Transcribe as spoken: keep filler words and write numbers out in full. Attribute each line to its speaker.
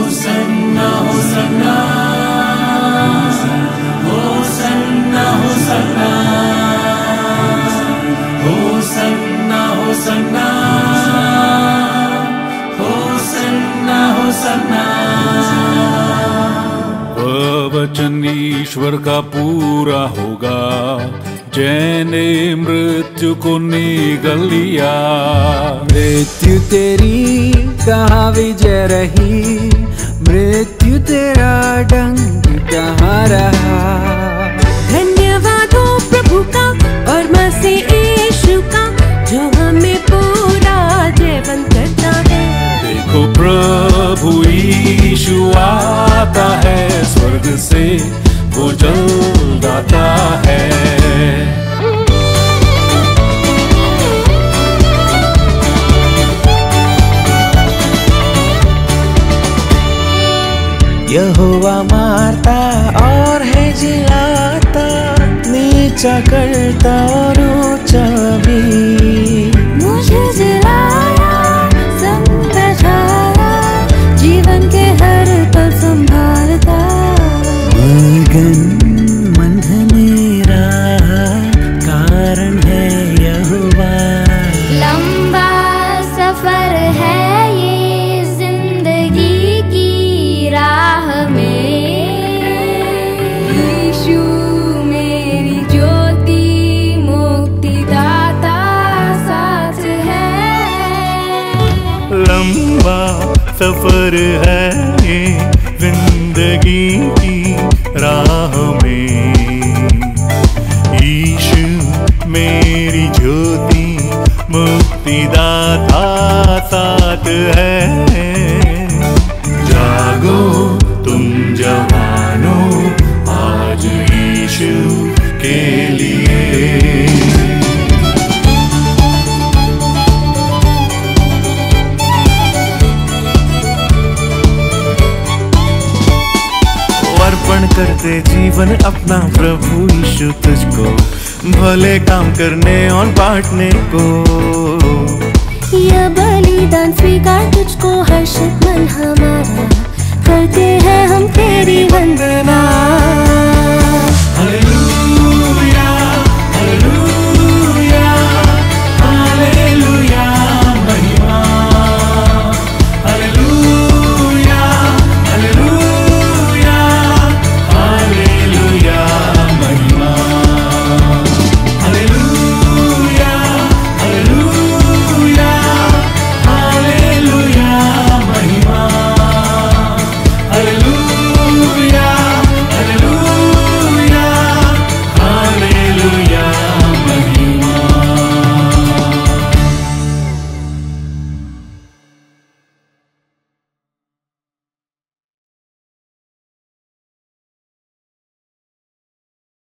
Speaker 1: Hosanna Hosanna Hosanna Hosanna Hosanna Hosanna Hosanna Hosanna.
Speaker 2: वचन ईश्वर का पूरा होगा, जैने मृत्यु को निगल लिया।
Speaker 3: मृत्यु तेरी कहाँ विजय रही, मृत्यु तेरा डंक कहाँ रहा।
Speaker 4: धन्यवाद हो प्रभु का और मसीह यीशु का, जो हमें पूरा जीवन करता है।
Speaker 2: देखो प्रभु यीशु आता है, स्वर्ग से वो जल्द आता है।
Speaker 3: यहोवा मारता और है जिलाता, नीचा करता और ऊंचा भी।
Speaker 4: मुझे जिलाया संग बैठाया, जीवन के हर पल संभालता।
Speaker 3: मगन मन है मेरा, कारण है यहोवा।
Speaker 4: लंबा सफर है ये जिंदगी की राह में, यीशु मेरी ज्योति मुक्तिदाता साथ है।
Speaker 5: लंबा सफर है ये जिंदगी की राह में, यीशु मेरी ज्योति मुक्तिदाता साथ है। जागो तुम जवानों, आज यीशु के लिए। अर्पण करते जीवन अपना प्रभु यीशु तुझको, भले काम करने और बांटने को।
Speaker 4: यह बलिदान स्वीकार तुझको, हर्षित मन हमारा, करते हैं हम तेरी वंदना।